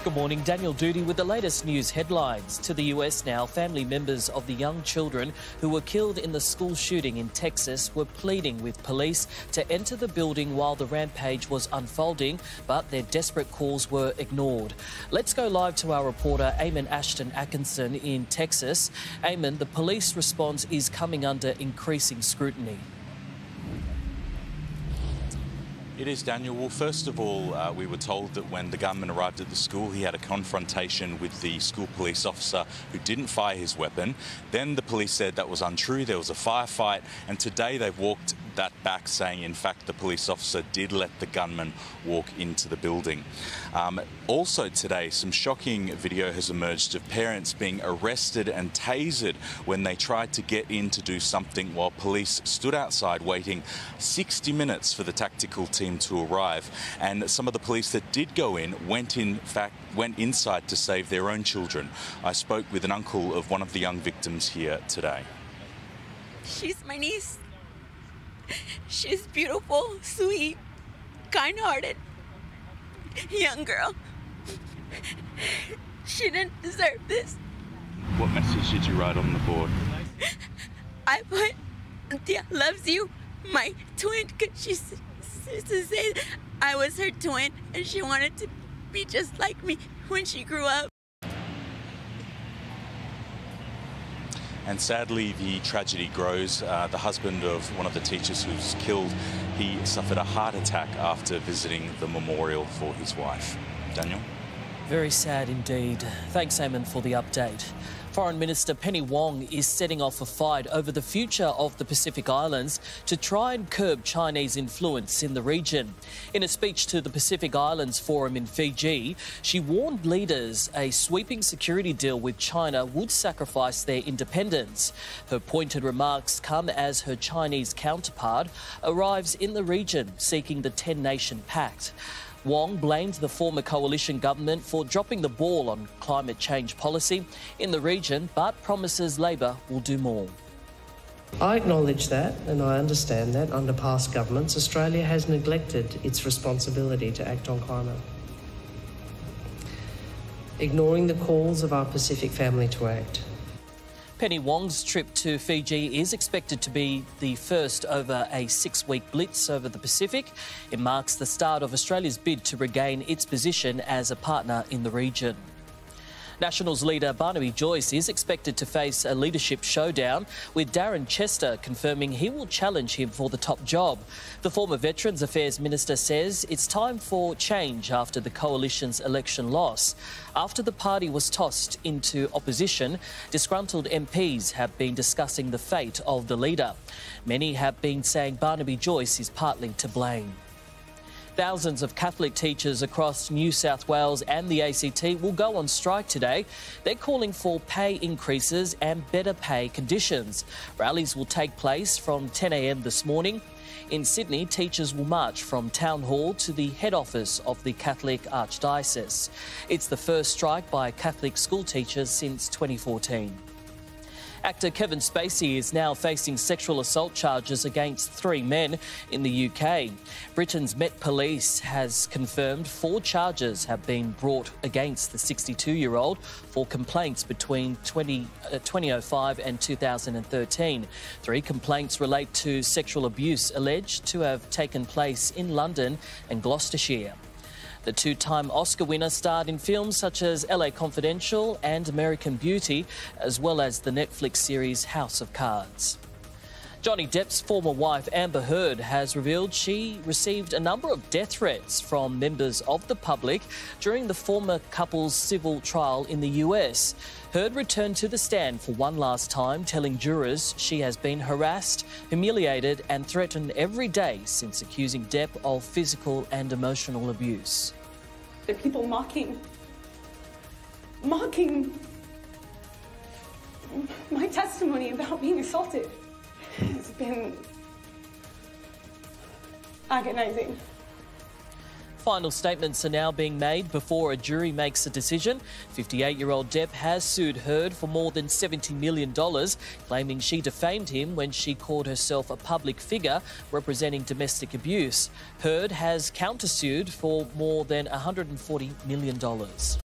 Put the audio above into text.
Good morning, Daniel Doody with the latest news headlines. To the US now, family members of the young children who were killed in the school shooting in Texas were pleading with police to enter the building while the rampage was unfolding, but their desperate calls were ignored. Let's go live to our reporter, Eamon Ashton Atkinson in Texas. Eamon, the police response is coming under increasing scrutiny. It is, Daniel. Well, first of all, we were told that when the gunman arrived at the school, he had a confrontation with the school police officer who didn't fire his weapon. Then the police said that was untrue. There was a firefight. And today they've walked that back, saying, in fact, the police officer did let the gunman walk into the building. Also today, some shocking video has emerged of parents being arrested and tasered when they tried to get in to do something while police stood outside waiting 60 minutes for the tactical team to arrive. And some of the police that did go in went inside to save their own children. I spoke with an uncle of one of the young victims here today. She's my niece. She's beautiful, sweet, kind-hearted, young girl. She didn't deserve this. What message did you write on the board? I put, Tia loves you, my twin, because she used to say I was her twin and she wanted to be just like me when she grew up. And sadly, the tragedy grows. The husband of one of the teachers who's killed, he suffered a heart attack after visiting the memorial for his wife. Daniel? Very sad indeed. Thanks, Eamon, for the update. Foreign Minister Penny Wong is setting off a fight over the future of the Pacific Islands to try and curb Chinese influence in the region. In a speech to the Pacific Islands Forum in Fiji, she warned leaders a sweeping security deal with China would sacrifice their independence. Her pointed remarks come as her Chinese counterpart arrives in the region seeking the 10-nation pact. Wong blamed the former coalition government for dropping the ball on climate change policy in the region, but promises Labor will do more. I acknowledge that and I understand that under past governments, Australia has neglected its responsibility to act on climate, ignoring the calls of our Pacific family to act. Penny Wong's trip to Fiji is expected to be the first over a 6-week blitz over the Pacific. It marks the start of Australia's bid to regain its position as a partner in the region. Nationals leader Barnaby Joyce is expected to face a leadership showdown, with Darren Chester confirming he will challenge him for the top job. The former Veterans Affairs Minister says it's time for change after the coalition's election loss. After the party was tossed into opposition, disgruntled MPs have been discussing the fate of the leader. Many have been saying Barnaby Joyce is partly to blame. Thousands of Catholic teachers across New South Wales and the ACT will go on strike today. They're calling for pay increases and better pay conditions. Rallies will take place from 10 a.m. this morning. In Sydney, teachers will march from Town Hall to the head office of the Catholic Archdiocese. It's the first strike by Catholic school teachers since 2014. Actor Kevin Spacey is now facing sexual assault charges against 3 men in the UK. Britain's Met Police has confirmed 4 charges have been brought against the 62-year-old for complaints between 2005 and 2013. 3 complaints relate to sexual abuse alleged to have taken place in London and Gloucestershire. The 2-time Oscar winner starred in films such as LA Confidential and American Beauty, as well as the Netflix series House of Cards. Johnny Depp's former wife Amber Heard has revealed she received a number of death threats from members of the public during the former couple's civil trial in the US. Heard returned to the stand for one last time, telling jurors she has been harassed, humiliated and threatened every day since accusing Depp of physical and emotional abuse. There are people mocking my testimony about being assaulted. It's been agonizing. Final statements are now being made before a jury makes a decision. 58-year-old Depp has sued Heard for more than $70 million, claiming she defamed him when she called herself a public figure representing domestic abuse. Heard has countersued for more than $140 million.